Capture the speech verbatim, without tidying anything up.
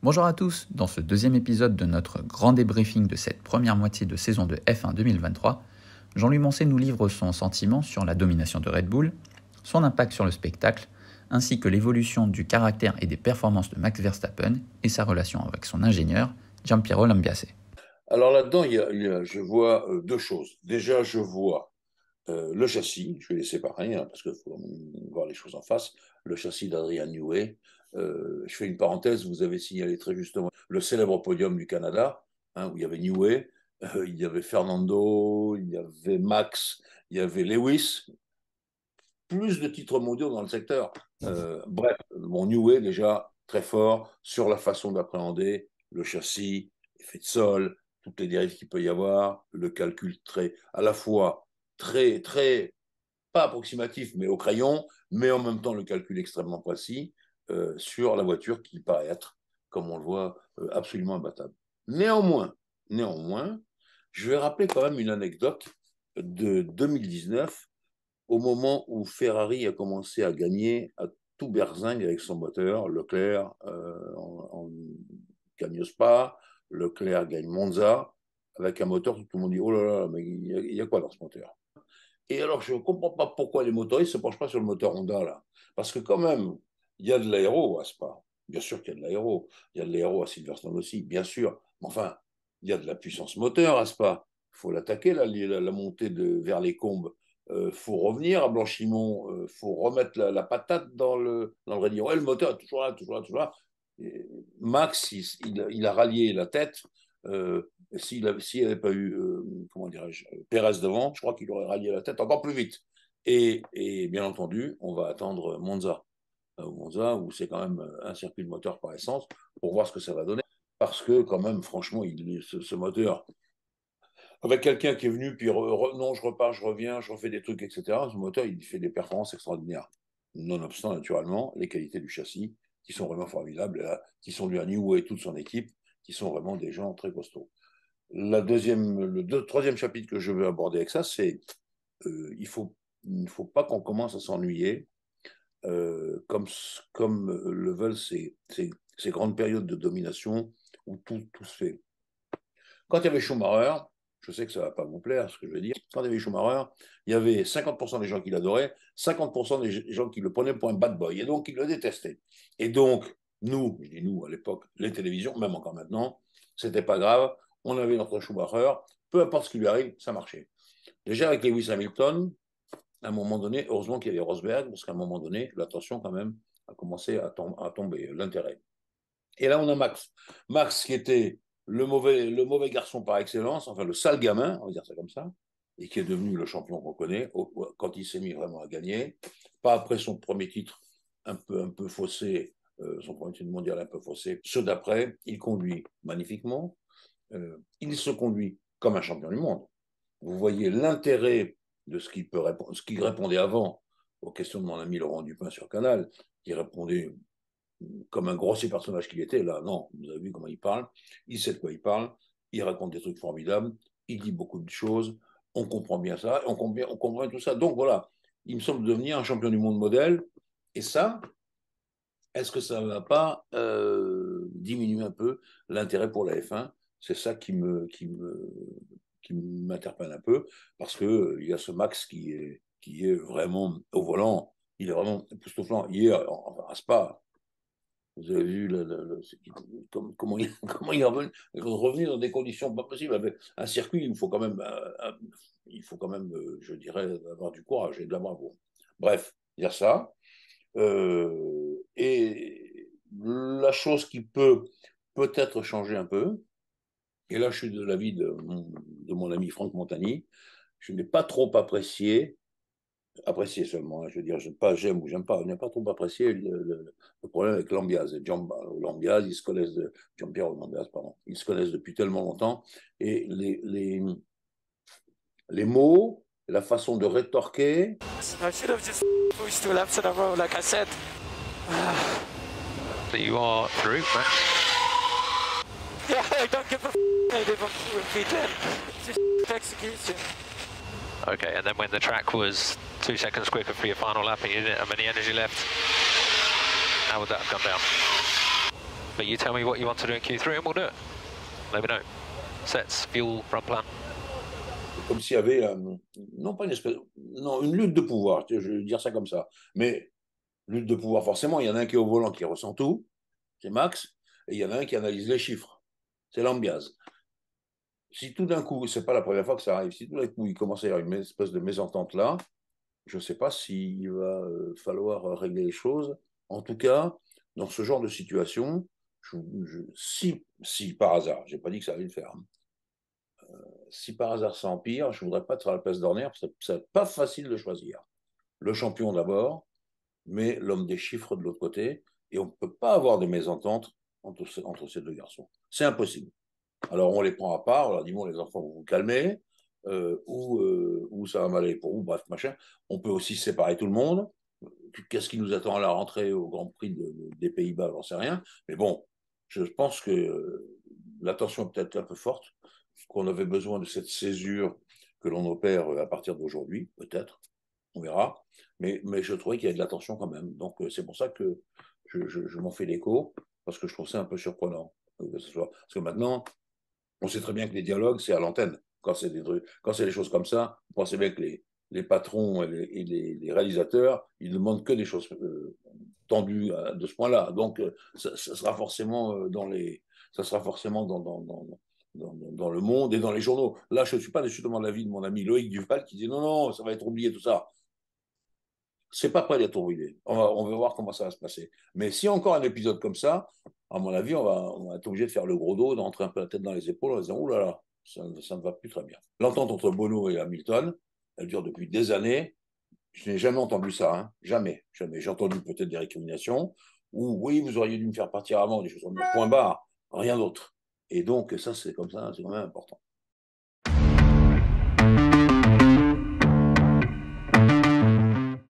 Bonjour à tous, dans ce deuxième épisode de notre grand débriefing de cette première moitié de saison de F un deux mille vingt-trois, Jean-Louis Moncey nous livre son sentiment sur la domination de Red Bull, son impact sur le spectacle, ainsi que l'évolution du caractère et des performances de Max Verstappen et sa relation avec son ingénieur, Giampiero Lambiase. Alors là-dedans, il y a, il y a, je vois euh, deux choses. Déjà, je vois euh, le châssis, je vais les séparer hein, parce qu'il faut voir les choses en face. Le châssis d'Adrian Newey. Euh, je fais une parenthèse, vous avez signalé très justement le célèbre podium du Canada, hein, où il y avait Newey, euh, il y avait Fernando, il y avait Max, il y avait Lewis. Plus de titres mondiaux dans le secteur. Euh, bref, mon Newey déjà très fort sur la façon d'appréhender le châssis, l'effet de sol, toutes les dérives qu'il peut y avoir, le calcul très, à la fois très, très, pas approximatif, mais au crayon, mais en même temps le calcul extrêmement précis euh, sur la voiture qui paraît être, comme on le voit, euh, absolument imbattable. Néanmoins, néanmoins, je vais rappeler quand même une anecdote de deux mille dix-neuf au moment où Ferrari a commencé à gagner à tout berzingue avec son moteur. Leclerc euh, en, en gagne Spa, Leclerc gagne Monza, avec un moteur tout le monde dit oh là là, mais il y, a, il y a quoi dans ce moteur? Et alors, je ne comprends pas pourquoi les motoristes ne se penchent pas sur le moteur Honda, là. Parce que quand même, il y a de l'aéro à Spa. Bien sûr qu'il y a de l'aéro. Il y a de l'aéro à Silverstone aussi, bien sûr. Mais enfin, il y a de la puissance moteur à Spa. Il faut l'attaquer, la, la, la montée de, vers les combes. Il euh, faut revenir à Blanchimont. Il euh, faut remettre la, la, patate dans le, dans le rayon. Et le moteur est toujours là, toujours là, toujours là. Et Max, il, il, il, a rallié la tête. Euh, s'il n'avait si pas eu, euh, comment dirais-je, Pérez devant, je crois qu'il aurait rallié la tête encore plus vite. Et, et bien entendu, on va attendre Monza. Euh, Monza, où c'est quand même un circuit de moteur par essence, pour voir ce que ça va donner. Parce que, quand même, franchement, il, ce, ce moteur, avec quelqu'un qui est venu, puis re, re, non, je repars, je reviens, je refais des trucs, et cetera, ce moteur, il fait des performances extraordinaires. Nonobstant, naturellement, les qualités du châssis, qui sont vraiment formidables, là, qui sont dues à Newey et toute son équipe, qui sont vraiment des gens très costauds. La deuxième, le deux, troisième chapitre que je veux aborder avec ça, c'est euh, il faut, il ne faut pas qu'on commence à s'ennuyer euh, comme, comme le veulent ces, ces, ces grandes périodes de domination où tout, tout se fait. Quand il y avait Schumacher, je sais que ça ne va pas vous plaire ce que je vais dire, quand il y avait Schumacher, il y avait cinquante pour cent des gens qui l'adoraient, cinquante pour cent des gens qui le prenaient pour un bad boy, et donc ils le détestaient. Et donc, nous, je dis nous à l'époque, les télévisions, même encore maintenant, c'était pas grave, on avait notre Schumacher, peu importe ce qui lui arrive, ça marchait. Déjà avec Lewis Hamilton, à un moment donné, heureusement qu'il y avait Rosberg, parce qu'à un moment donné, l'attention quand même a commencé à, tom- à tomber, l'intérêt. Et là, on a Max. Max qui était le mauvais, le mauvais garçon par excellence, enfin le sale gamin, on va dire ça comme ça, et qui est devenu le champion qu'on connaît quand il s'est mis vraiment à gagner. Pas après son premier titre un peu, un peu faussé, euh, son premier titre mondial un peu faussé. Ceux d'après, il conduit magnifiquement. Euh, il se conduit comme un champion du monde. Vous voyez l'intérêt de ce qu'il peut répondre, ce qu'il répondait avant aux questions de mon ami Laurent Dupin sur Canal, qui répondait comme un grossier personnage qu'il était. Là, non, vous avez vu comment il parle, il sait de quoi il parle, il raconte des trucs formidables, il dit beaucoup de choses, on comprend bien ça, on comprend, on comprend tout ça. Donc voilà, il me semble devenir un champion du monde modèle, et ça, est-ce que ça ne va pas euh, diminuer un peu l'intérêt pour la F un? C'est ça qui me, qui me, qui m'interpelle un peu, parce qu'il euh, y a ce Max qui est, qui est vraiment au volant, il est vraiment époustouflant. Hier, enfin, à Spa, vous avez vu le, le, le, comment, comment, il, comment il est revenu, revenu dans des conditions pas possibles. Avec un circuit, il faut quand même, euh, il faut quand même euh, je dirais, avoir du courage et de la bravoure. Bref, il y a ça. Euh, et la chose qui peut peut-être changer un peu, et là je suis de l'avis de mon, de mon ami Franck Montagny, je n'ai pas trop apprécié, apprécié seulement, hein, je veux dire, je pas j'aime ou j'aime pas, je n'ai pas trop apprécié le, le, le problème avec Lambiase. Lambiase, ils se connaissent, de, Jean-Pierre Lambiase, pardon, ils se connaissent depuis tellement longtemps, et les, les, les mots, la façon de rétorquer. I should have just pushed two laps in a row, like I said. That you are through, Max? Yeah, I don't give a f*** if I'm through in P ten. Just execution. Okay, and then when the track was two seconds quicker for your final lap and you didn't have any energy left, how would that have gone down? But you tell me what you want to do in Q three and we'll do it. Let me know. Sets, fuel, run plan. Comme s'il y avait, euh, non pas une espèce, non, une lutte de pouvoir, je vais dire ça comme ça, mais lutte de pouvoir, forcément, il y en a un qui est au volant qui ressent tout, c'est Max, et il y en a un qui analyse les chiffres, c'est Lambiase. Si tout d'un coup, c'est pas la première fois que ça arrive, si tout d'un coup il commence à y avoir une espèce de mésentente là, je ne sais pas s'il va falloir régler les choses. En tout cas, dans ce genre de situation, je, je, si, si par hasard, je n'ai pas dit que ça allait le faire, euh, si par hasard ça empire, je ne voudrais pas être à la place d'Horner, parce que ce n'est pas facile de choisir. Le champion d'abord, mais l'homme des chiffres de l'autre côté, et on ne peut pas avoir de mésentente entre, entre ces deux garçons. C'est impossible. Alors on les prend à part, on leur dit bon les enfants, vous vous calmez, euh, ou, euh, ou ça va mal aller pour vous, bref, machin. On peut aussi séparer tout le monde. Qu'est-ce qui nous attend à la rentrée au Grand Prix de, de, des Pays-Bas, j'en sais rien. Mais bon, je pense que euh, l'attention est peut-être un peu forte, qu'on avait besoin de cette césure que l'on opère à partir d'aujourd'hui, peut-être, on verra. Mais, mais je trouvais qu'il y a de l'attention quand même. Donc c'est pour ça que je, je, je m'en fais l'écho, parce que je trouve ça un peu surprenant. Que ce soit... Parce que maintenant, on sait très bien que les dialogues, c'est à l'antenne. Quand c'est des trucs, quand c'est des choses comme ça, vous pensez bien que les, les patrons et, les, et les, les réalisateurs, ils ne demandent que des choses euh, tendues à, de ce point-là. Donc, euh, ça, ça sera forcément euh, dans les, ça sera forcément dans, dans, dans, dans, dans le monde et dans les journaux. Là, je ne suis pas justement de l'avis de mon ami Loïc Duval qui dit non, non, ça va être oublié tout ça. C'est pas prêt d'être oublié. On va, on va voir comment ça va se passer. Mais si encore un épisode comme ça, à mon avis, on va, on va être obligé de faire le gros dos, d'entrer un peu la tête dans les épaules en disant ouh là là, ça, ça ne va plus très bien. L'entente entre Bono et Hamilton, elle dure depuis des années. Je n'ai jamais entendu ça, hein. Jamais, jamais. J'ai entendu peut-être des récriminations ou oui, vous auriez dû me faire partir avant, des choses comme ça. Point barre, rien d'autre. Et donc, ça, c'est comme ça, c'est quand même important.